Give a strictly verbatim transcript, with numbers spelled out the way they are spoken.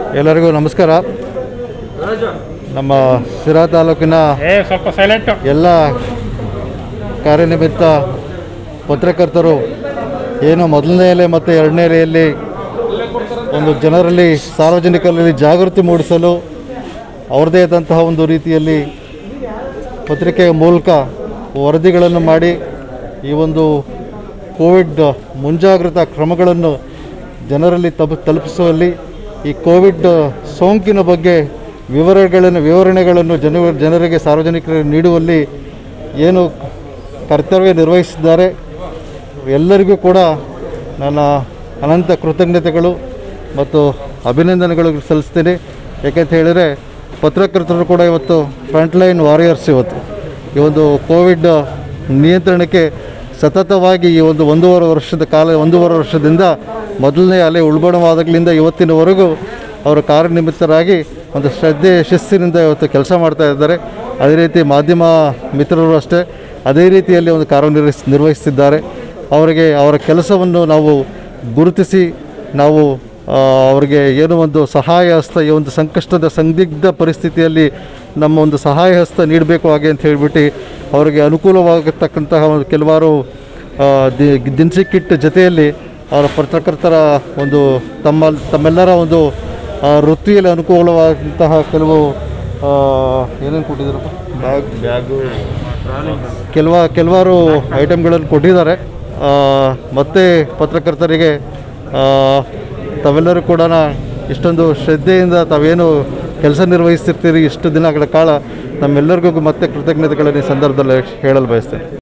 ಎಲ್ಲರಿಗೂ ನಮಸ್ಕಾರ. ನಮ್ಮ ಸಿರಾ ತಾಲೂಕಿನ ಎಲ್ಲ ಕಾರ್ಯನಿಮಿತ್ತ ಪತ್ರಕರ್ತರು ಏನು ಮೊದಲನೇ ಎಲೆ ಮತ್ತು ಎರಡನೇ ಎಲೆಯಲ್ಲಿ ಒಂದು ಜನರಲ್ಲಿ ಸಾರ್ವಜನಿಕರಲ್ಲಿ ಜಾಗೃತಿ ಮೂಡಿಸಲು ಅವ್ರದ್ದೇ ಆದಂತಹ ಒಂದು ರೀತಿಯಲ್ಲಿ ಪತ್ರಿಕೆಯ ಮೂಲಕ ವರದಿಗಳನ್ನು ಮಾಡಿ ಈ ಒಂದು ಕೋವಿಡ್ ಮುಂಜಾಗ್ರತಾ ಕ್ರಮಗಳನ್ನು ಜನರಲ್ಲಿ ತಲುಪ ತಲುಪಿಸುವಲ್ಲಿ ಈ ಕೋವಿಡ್ ಸೋಂಕಿನ ಬಗ್ಗೆ ವಿವರಗಳನ್ನು ವಿವರಣೆಗಳನ್ನು ಜನ ಜನರಿಗೆ ಸಾರ್ವಜನಿಕರಿಗೆ ನೀಡುವಲ್ಲಿ ಏನು ಕರ್ತವ್ಯ ನಿರ್ವಹಿಸಿದ್ದಾರೆ ಎಲ್ಲರಿಗೂ ಕೂಡ ನನ್ನ ಅನಂತ ಕೃತಜ್ಞತೆಗಳು ಮತ್ತು ಅಭಿನಂದನೆಗಳು ಸಲ್ಲಿಸ್ತೀನಿ. ಯಾಕೆಂತ ಹೇಳಿದರೆ ಪತ್ರಕರ್ತರು ಕೂಡ ಇವತ್ತು ಫ್ರಂಟ್ಲೈನ್ ವಾರಿಯರ್ಸ್. ಇವತ್ತು ಈ ಒಂದು ಕೋವಿಡ್ ನಿಯಂತ್ರಣಕ್ಕೆ ಸತತವಾಗಿ ಈ ಒಂದು ಒಂದೂವರೆ ವರ್ಷದ ಕಾಲ ಒಂದೂವರೆ ವರ್ಷದಿಂದ ಮೊದಲನೇ ಅಲೆ ಉಲ್ಬಣವಾದಾಗಲಿಂದ ಇವತ್ತಿನವರೆಗೂ ಅವರು ಕಾರ್ಯನಿಮಿತ್ತರಾಗಿ ಒಂದು ಶ್ರದ್ಧೆ ಶಿಸ್ತಿನಿಂದ ಇವತ್ತು ಕೆಲಸ ಮಾಡ್ತಾ ಇದ್ದಾರೆ. ಅದೇ ರೀತಿ ಮಾಧ್ಯಮ ಮಿತ್ರರು ಅಷ್ಟೇ ಅದೇ ರೀತಿಯಲ್ಲಿ ಒಂದು ಕಾರ್ಯನಿರ್ವಹಿಸ್ ನಿರ್ವಹಿಸ್ತಿದ್ದಾರೆ. ಅವರಿಗೆ ಅವರ ಕೆಲಸವನ್ನು ನಾವು ಗುರುತಿಸಿ ನಾವು ಅವರಿಗೆ ಏನು ಒಂದು ಸಹಾಯ ಹಸ್ತ ಈ ಒಂದು ಸಂಕಷ್ಟದ ಸಂದಿಗ್ಧ ಪರಿಸ್ಥಿತಿಯಲ್ಲಿ ನಮ್ಮ ಒಂದು ಸಹಾಯ ಹಸ್ತ ನೀಡಬೇಕು ಹಾಗೆ ಅಂತ ಹೇಳಿಬಿಟ್ಟು ಅವರಿಗೆ ಅನುಕೂಲವಾಗತಕ್ಕಂತಹ ಒಂದು ಕೆಲವಾರು ದಿನಸಿ ಕಿಟ್ ಜೊತೆಯಲ್ಲಿ ಅವರ ಪತ್ರಕರ್ತರ ಒಂದು ತಮ್ಮ ತಮ್ಮೆಲ್ಲರ ಒಂದು ವೃತ್ತಿಯಲ್ಲಿ ಅನುಕೂಲವಾದಂತಹ ಕೆಲವು ಏನೇನು ಕೊಟ್ಟಿದ್ದಾರಪ್ಪ ಬ್ಯಾಗ್ ಬ್ಯಾಗು ಕೆಲವ ಕೆಲವಾರು ಐಟಮ್ಗಳನ್ನು ಕೊಟ್ಟಿದ್ದಾರೆ. ಮತ್ತು ಪತ್ರಕರ್ತರಿಗೆ ತಾವೆಲ್ಲರೂ ಕೂಡ ಇಷ್ಟೊಂದು ಶ್ರದ್ಧೆಯಿಂದ ತಾವೇನು ಕೆಲಸ ನಿರ್ವಹಿಸ್ತಿರ್ತೀರಿ ಇಷ್ಟು ದಿನಗಳ ಕಾಲ ನಮ್ಮೆಲ್ಲರಿಗೂ ಮತ್ತೆ ಕೃತಜ್ಞತೆಗಳನ್ನು ಈ ಸಂದರ್ಭದಲ್ಲಿ ಹೇಳಲು ಬಯಸ್ತೇನೆ.